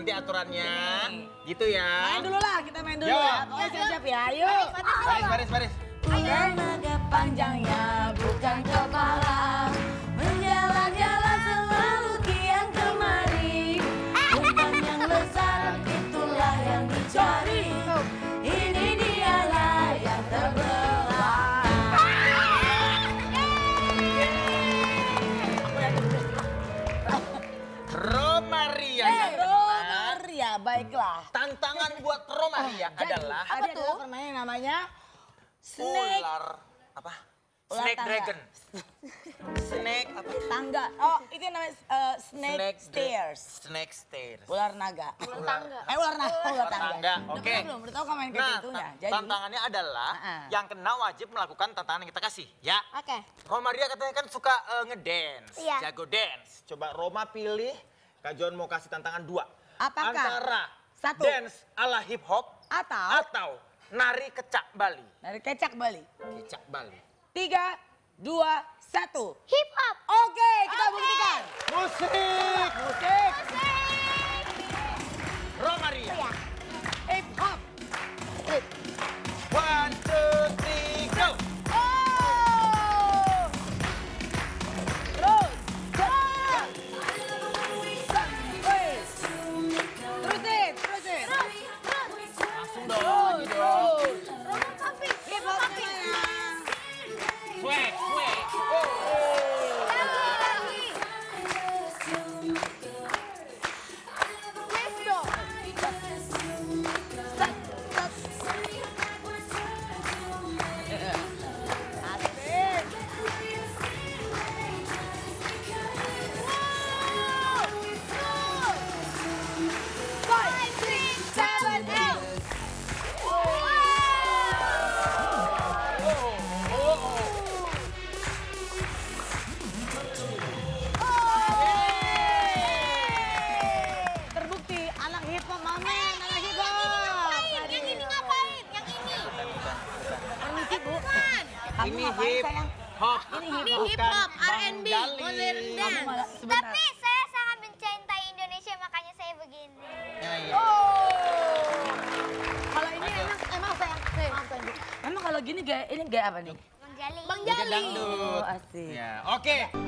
nanti aturannya. Gitu ya. Main dulu lah, kita main dulu ya. Pokoknya siap-siap ya, ayo. Baris. Ular naga panjangnya bukan kepala, menjalan-jalan selalu kian kemari. Umpan yang lezat itulah yang dicari. Ini dialah yang terbelah. Romaria. Romaria, baiklah. Tantangan buat Romaria adalah Apa tuh? Permainan namanya snake. ular apa? Ular Snake tangga. dragon. Snake apa? Tangga. Oh, itu namanya snake stairs. Snake stairs. Ular naga. Ular tangga. Ular naga. Ular tangga. Tangga, oke. Belum tahu kamu main kayak Nah, gitunya. Jadi tantangannya adalah yang kena wajib melakukan tantangan yang kita kasih, ya. Oke. Romaria katanya kan suka ngedance, Iya. jago dance. Coba Roma pilih, Kak John mau kasih tantangan 2. Apakah? Antara Satu. dance ala hip hop atau nari kecak Bali. dari kecak Bali. Kecak Bali. 3, 2, 1. Hip hop. Oke, kita buktikan. Musik. Musik. Romaria. Iya. Hip hop. 1, 2, 3, go. Oh. Terus. Terusin. Langsung dong, lagi dong. Hip hopnya mana? Swag. Let's go. Asik. Five, six, seven, eight. Terbukti anak hip hop mamen, anak hip hop. Yang ini ngapain? Yang ini. Permisi Bu. Kamu Ini ngapain hip sayang? hop. Ini hip Bukan hop, Bang R&B, Gali. modern Kamu dance. malah sebentar. Tapi saya sangat mencintai Indonesia makanya saya begini. Ya, iya. Oh. Kalau ini emang sayang. Emang kalau gini gaya ini gaya apa nih? Bang Jali. Bang Joget Jali. dangdut. Oh, asik. Ya, oke.